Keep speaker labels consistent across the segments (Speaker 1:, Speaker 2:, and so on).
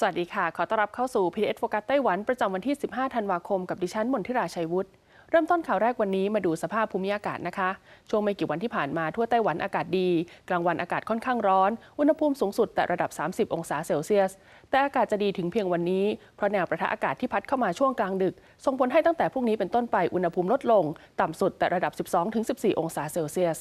Speaker 1: วัสดีค่ะขอต้อนรับเข้าสู่ PTS โฟกัสไต้หวันประจำวันที่ 15 ธันวาคมกับดิฉันมนทิราชัยวุฒิเริ่มต้นข่าวแรกวันนี้มาดูสภาพภูมิอากาศนะคะช่วงไม่กี่วันที่ผ่านมาทั่วไต้หวันอากาศดีกลางวันอากาศค่อนข้างร้อนอุณหภูมิสูงสุดแต่ระดับ 30 องศาเซลเซียสแต่อากาศจะดีถึงเพียงวันนี้เพราะแนวประทะอากาศที่พัดเข้ามาช่วงกลางดึกส่งผลให้ตั้งแต่พรุ่งนี้เป็นต้นไปอุณหภูมิลดลงต่ำสุดแต่ระดับ 12-14 องศาเซลเซียส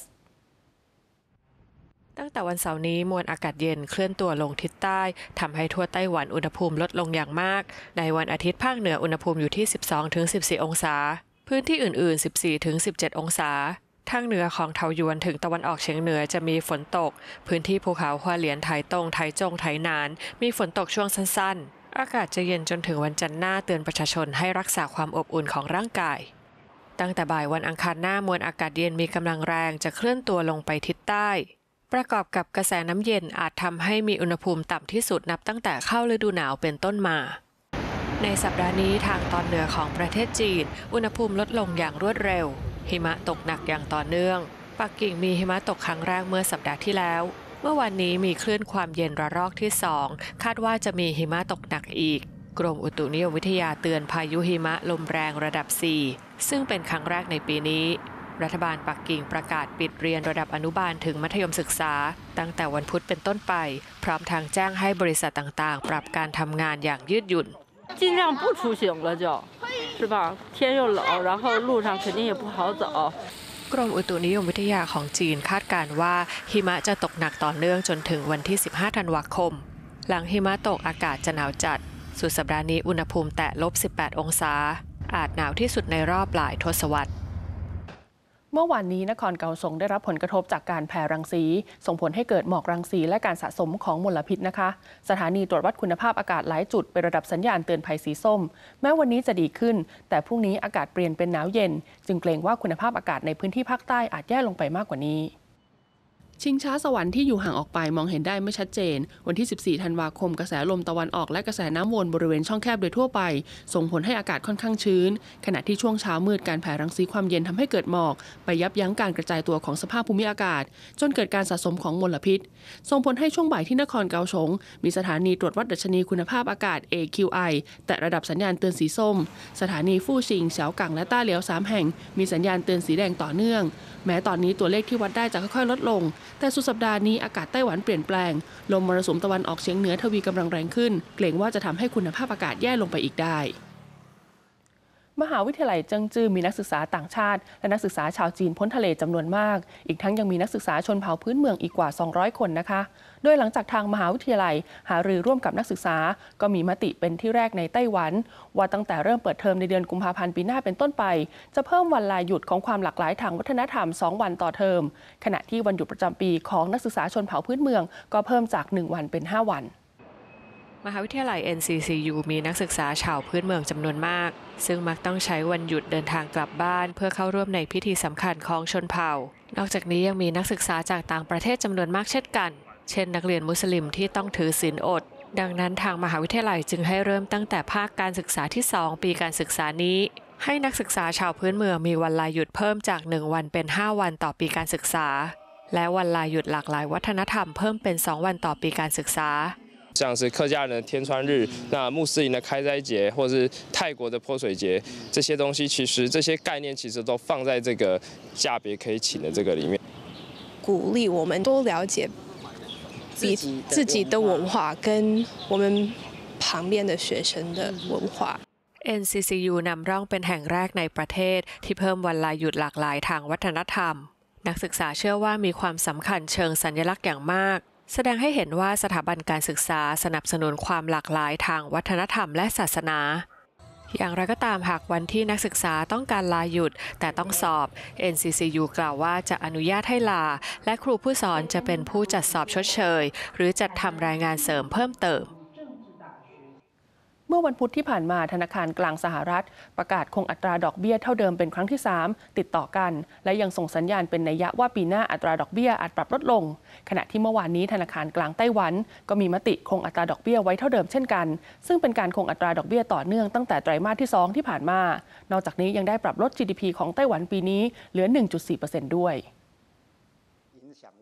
Speaker 2: ตั้งแต่วันเสาร์นี้มวลอากาศเย็นเคลื่อนตัวลงทิศใต้ทำให้ทั่วไต้หวันอุณหภูมิลดลงอย่างมากในวันอาทิตย์ภาคเหนืออุณหภูมิอยู่ที่ 12-14 องศาพื้นที่อื่นๆ 14-17 องศาทางเหนือของเทาหยวนถึงตะวันออกเฉียงเหนือจะมีฝนตกพื้นที่ภูเขาฮัวเหลียนไถตงไถจงไถหนานมีฝนตกช่วงสั้นๆอากาศจะเย็นจนถึงวันจันทร์หน้าเตือนประชาชนให้รักษาความอบอุ่นของร่างกายตั้งแต่บ่ายวันอังคารหน้ามวลอากาศเย็นมีกำลังแรงจะเคลื่อนตัวลงไปทิศใต้ประกอบกับกระแสน้ำเย็นอาจทำให้มีอุณหภูมิต่ำที่สุดนับตั้งแต่เข้าฤดูหนาวเป็นต้นมาในสัปดาห์นี้ทางตอนเหนือของประเทศจีนอุณหภูมิลดลงอย่างรวดเร็วหิมะตกหนักอย่างต่อเนื่องปักกิ่งมีหิมะตกครั้งแรกเมื่อสัปดาห์ที่แล้วเมื่อวันนี้มีคลื่นความเย็นระลอกที่2คาดว่าจะมีหิมะตกหนักอีกกรมอุตุนิยมวิทยาเตือนพายุหิมะลมแรงระดับ4ซึ่งเป็นครั้งแรกในปีนี้รัฐบาลปักกิ่งประกาศปิดเรียนระดับอนุบาลถึงมัธยมศึกษาตั้งแต่วันพุธเป็นต้นไปพร้อมทางแจ้งให้บริษัทต่างๆปรับการทำงานอย่างยืดหยุ่น
Speaker 3: 尽量不出行了就是吧天又冷然后路上肯定也不好走
Speaker 2: กรมอุตุนิยมวิทยาของจีนคาดการณ์ว่าหิมะจะตกหนักต่อเนื่องจนถึงวันที่ 15 ธันวาคมหลังหิมะตกอากาศจะหนาวจัดสุดสัปดาห์นี้อุณหภูมิแตะ-18 องศาอาจหนาวที่สุดในรอบหลายทศวรรษ
Speaker 1: เมื่อวานนี้นครเกาสงได้รับผลกระทบจากการแผ่รังสีส่งผลให้เกิดหมอกรังสีและการสะสมของมลพิษนะคะสถานีตรวจวัดคุณภาพอากาศหลายจุดเป็นระดับสัญญาณเตือนภัยสีส้มแม้วันนี้จะดีขึ้นแต่พรุ่งนี้อากาศเปลี่ยนเป็นหนาวเย็นจึงเกรงว่าคุณภาพอากาศในพื้นที่ภาคใต้อาจแย่ลงไปมากกว่านี้ชิงช้าสวรรค์ที่อยู่ห่างออกไปมองเห็นได้ไม่ชัดเจนวันที่ 14 ธันวาคมกระแสลมตะวันออกและกระแสน้ำวนบริเวณช่องแคบโดยทั่วไปส่งผลให้อากาศค่อนข้างชื้นขณะที่ช่วงเช้ามืดการแผ่รังสีความเย็นทำให้เกิดหมอกไปยับยั้งการกระจายตัวของสภาพภูมิอากาศจนเกิดการสะสมของมลพิษส่งผลให้ช่วงบ่ายที่นครเกาสงมีสถานีตรวจวัดดัชนีคุณภาพอากาศ AQI แต่ระดับสัญญาณเตือนสีส้มสถานีฟู่ชิงเฉากังและต้าเหลียว3แห่งมีสัญญาณเตือนสีแดงต่อเนื่องแม้ตอนนี้ตัวเลขที่วัดได้จะค่อยๆลดลงแต่สุดสัปดาห์นี้อากาศไต้หวันเปลี่ยนแปลงลมมรสุมตะวันออกเฉียงเหนือทวีกำลังแรงขึ้นเกรงว่าจะทำให้คุณภาพอากาศแย่ลงไปอีกได้มหาวิทยาลัยเจิ้งจื่อมีนักศึกษาต่างชาติและนักศึกษาชาวจีนพ้นทะเลจำนวนมากอีกทั้งยังมีนักศึกษาชนเผ่าพื้นเมืองอีกกว่า200คนนะคะโดยหลังจากทางมหาวิทยาลัยหารือร่วมกับนักศึกษาก็มีมติเป็นที่แรกในไต้หวันว่าตั้งแต่เริ่มเปิดเทอมในเดือนกุมภาพันธ์ปีหน้าเป็นต้นไปจะเพิ่มวันลาหยุดของความหลากหลายทางวัฒนธรรม2วันต่อเทอมขณะที่วันหยุดประจำปีของนักศึกษาชนเผ่าพื้นเมืองก็เพิ่มจาก1วันเป็น5วัน
Speaker 2: มหาวิทยาลัย NCCU มีนักศึกษาชาวพื้นเมืองจำนวนมากซึ่งมักต้องใช้วันหยุดเดินทางกลับบ้านเพื่อเข้าร่วมในพิธีสำคัญของชนเผ่านอกจากนี้ยังมีนักศึกษาจากต่างประเทศจำนวนมากเช่นกันเช่นนักเรียนมุสลิมที่ต้องถือศีลอดดังนั้นทางมหาวิทยาลัยจึงให้เริ่มตั้งแต่ภาคการศึกษาที่2ปีการศึกษานี้ให้นักศึกษาชาวพื้นเมืองมีวันลาหยุดเพิ่มจาก1วันเป็น5วันต่อปีการศึกษาและวันลาหยุดหลากหลายวัฒนธรรมเพิ่มเป็น2วันต่อปีการศึกษา
Speaker 4: 像是客家人的天穿日，那穆斯林的开斋节，或是泰国的泼水节，这些东西其实这些概念其实都放在这个假别可以请的这个里面，
Speaker 5: 鼓励我们多了解自己的文化跟我们旁边的学生的文化。
Speaker 2: NCCU นำร่องเป็นแห่งแรกในประเทศที่เพิ่มวันลาหยุดหลากหลายทางวัฒนธรรมนักศึกษาเชื่อว่ามีความสำคัญเชิงสัญลักษณ์อย่างมากแสดงให้เห็นว่าสถาบันการศึกษาสนับสนุนความหลากหลายทางวัฒนธรรมและศาสนาอย่างไรก็ตามหากวันที่นักศึกษาต้องการลาหยุดแต่ต้องสอบ NCCU กล่าวว่าจะอนุญาตให้ลาและครูผู้สอนจะเป็นผู้จัดสอบชดเชยหรือจัดทำรายงานเสริมเพิ่มเติม
Speaker 1: เมื่อวันพุธที่ผ่านมาธนาคารกลางสหรัฐประกาศคงอัตราดอกเบี้ยเท่าเดิมเป็นครั้งที่3ติดต่อกันและยังส่งสัญญาณเป็นนัยยะว่าปีหน้าอัตราดอกเบี้ยอาจปรับลดลงขณะที่เมื่อวานนี้ธนาคารกลางไต้หวันก็มีมติคงอัตราดอกเบี้ยไว้เท่าเดิมเช่นกันซึ่งเป็นการคงอัตราดอกเบี้ยต่อเนื่องตั้งแต่ไตรมาสที่2ที่ผ่านมานอกจากนี้ยังได้ปรับลด GDP ของไต้หวันปีนี้เหลือ 1.4% ด้วย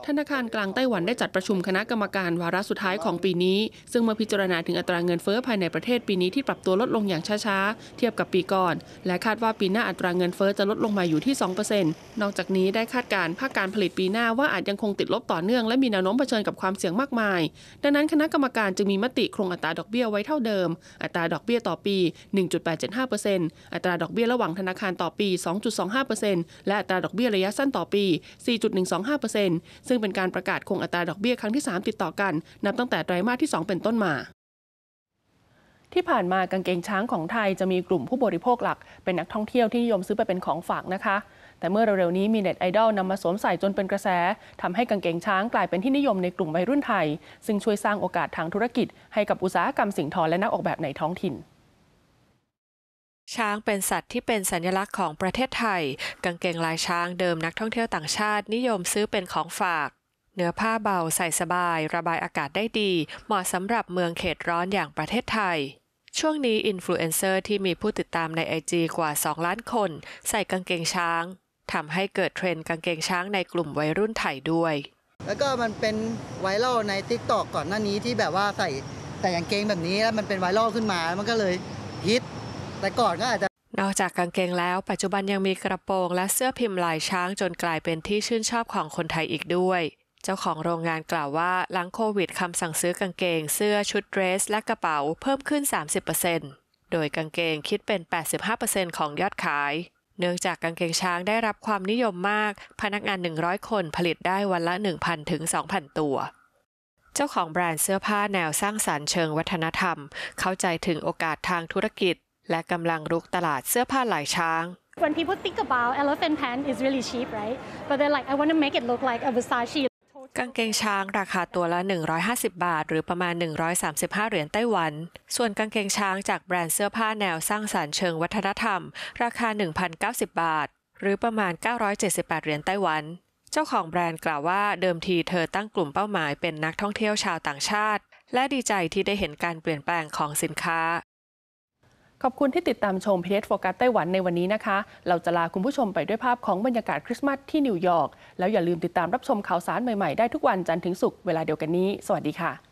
Speaker 1: ธนาคารกลางไต้หวันได้จัดประชุมคณะกรรมการวาระสุดท้ายของปีนี้ซึ่งเมื่อพิจารณาถึงอัตราเงินเฟ้อภายในประเทศปีนี้ที่ปรับตัวลดลงอย่างช้าๆเทียบกับปีก่อนและคาดว่าปีหน้าอัตราเงินเฟ้อจะลดลงมาอยู่ที่ 2% นอกจากนี้ได้คาดการณ์ภาคการผลิตปีหน้าว่าอาจยังคงติดลบต่อเนื่องและมีแนวโน้มเผชิญกับความเสี่ยงมากมายดังนั้นคณะกรรมการจึงมีมติคงอัตราดอกเบี้ยไว้เท่าเดิมอัตราดอกเบี้ยต่อปี 1.875% อัตราดอกเบี้ยระหว่างธนาคารต่อปี 2.25% และอัตราดอกเบี้ยระยะสั้นต่อปี 4.125%ซึ่งเป็นการประกาศคงอัตราดอกเบี้ยครั้งที่ 3 ติดต่อกันนับตั้งแต่ไตรมาสที่ 2 เป็นต้นมาที่ผ่านมากางเกงช้างของไทยจะมีกลุ่มผู้บริโภคหลักเป็นนักท่องเที่ยวที่นิยมซื้อไปเป็นของฝากนะคะแต่เมื่อเร็วๆนี้มีเน็ตไอดอลนำมาสวมใส่จนเป็นกระแสทำให้กางเกงช้างกลายเป็นที่นิยมในกลุ่มวัยรุ่นไทยซึ่งช่วยสร้างโอกาสทางธุรกิจให้กับอุตสาหกรรมสิ่งทอและนักออกแบบในท้องถิ่น
Speaker 2: ช้างเป็นสัตว์ที่เป็นสัญลักษณ์ของประเทศไทยกางเกงลายช้างเดิมนักท่องเที่ยวต่างชาตินิยมซื้อเป็นของฝากเนื้อผ้าเบาใส่สบายระบายอากาศได้ดีเหมาะสำหรับเมืองเขตร้อนอย่างประเทศไทยช่วงนี้อินฟลูเอนเซอร์ที่มีผู้ติดตามใน IG กว่า 2 ล้านคนใส่กางเกงช้างทำให้เกิดเทรนด์กางเกงช้างในกลุ่มวัยรุ่นไทยด้วย
Speaker 6: แล้วก็มันเป็นไวรัลใน TikTok ก่อนหน้านี้ที่แบบว่าใส่กางเกงแบบนี้แล้วมันเป็นไวรัลขึ้นมามันก็เลยฮิตแต่ก่อนก็อาจจะ
Speaker 2: นอกจากกางเกงแล้วปัจจุบันยังมีกระโปรงและเสื้อพิมพ์ลายช้างจนกลายเป็นที่ชื่นชอบของคนไทยอีกด้วยเจ้าของโรงงานกล่าวว่าหลังโควิดคำสั่งซื้อกางเกงเสื้อชุดเดรสและกระเป๋าเพิ่มขึ้น 30% โดยกางเกงคิดเป็น 85% ของยอดขายเนื่องจากกางเกงช้างได้รับความนิยมมากพนักงาน100คนผลิตได้วันละ 1,000 ถึง 2,000 ตัวเจ้าของแบรนด์เสื้อผ้าแนวสร้างสรรค์เชิงวัฒนธรรมเข้าใจถึงโอกาสทางธุรกิจและกำลังรุกตลาดเสื้อผ้าลายช้าง
Speaker 7: When people think about elephant pant is really cheap, right? But they're like, I want to make it look like a Versace.
Speaker 2: กางเกงช้างราคาตัวละ150 บาทหรือประมาณ135เหรียญไต้หวันส่วนกางเกงช้างจากแบรนด์เสื้อผ้าแนวสร้างสรรค์เชิงวัฒนธรรมราคา 1,090 บาทหรือประมาณ978เหรียญไต้หวันเจ้าของแบรนด์กล่าวว่าเดิมทีเธอตั้งกลุ่มเป้าหมายเป็นนักท่องเที่ยวชาวต่างชาติและดีใจที่ได้เห็นการเปลี่ยนแปลงของสินค้า
Speaker 1: ขอบคุณที่ติดตามชม PTS Focus ไต้หวันในวันนี้นะคะเราจะลาคุณผู้ชมไปด้วยภาพของบรรยากาศคริสต์มาสที่นิวยอร์กแล้วอย่าลืมติดตามรับชมข่าวสารใหม่ๆได้ทุกวันจันทร์ถึงศุกร์เวลาเดียวกันนี้สวัสดีค่ะ